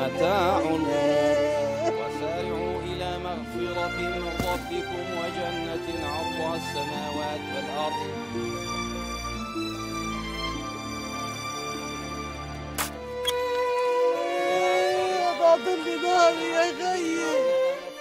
متاع وسارعوا إلى مغفرة من ربكم وجنة عرضها السماوات والأرض ضل ناري يا غيي.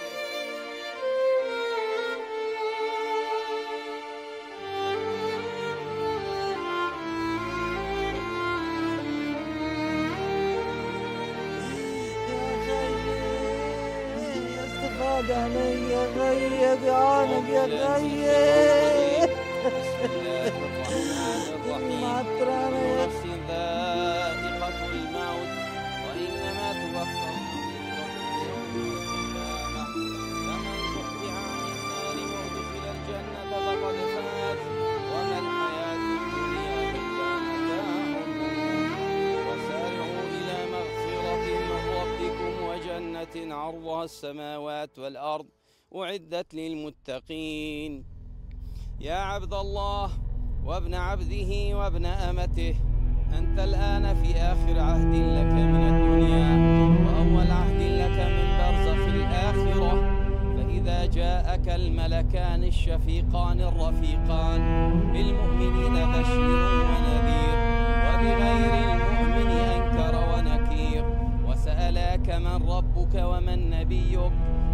استفاد علي يا غيي بعانك يا غيي. معطرانة يا نفس ذائقة الموت وإنما توفون فمن زحزح عن النار وأدخل الجنة فقد فاز وما الحياة الدنيا إلا متاع وسارعوا إلى مغفرة من ربكم وجنة عرضها السماوات والأرض أعدت للمتقين. يا عبد الله وابن عبده وابن أمته، أنت الآن في آخر عهد لك من الدنيا وأول عهد لك من برزخ الآخرة، فإذا جاءك الملكان الشفيقان الرفيقان بالمؤمنين بشير ونذير وبغير المؤمن أنكر ونكير وسألاك من ربك ومن نبيك.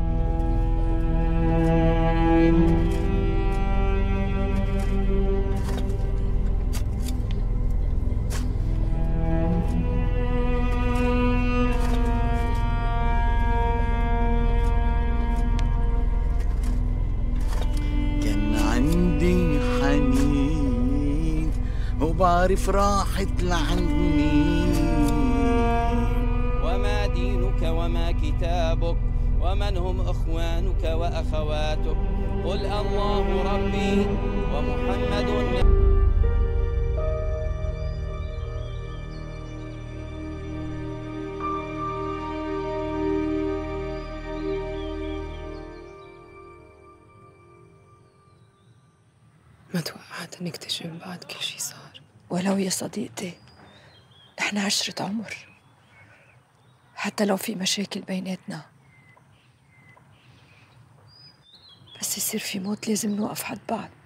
بعرف راحت لعني. وما دينك وما كتابك ومن هم إخوانك وأخواتك؟ قل الله ربي ومحمد ما توقعت نكتشف من بعد كل شي صار. ولو يا صديقتي نحن عشرة عمر، حتى لو في مشاكل بيناتنا بس يصير في موت لازم نوقف حد بعض.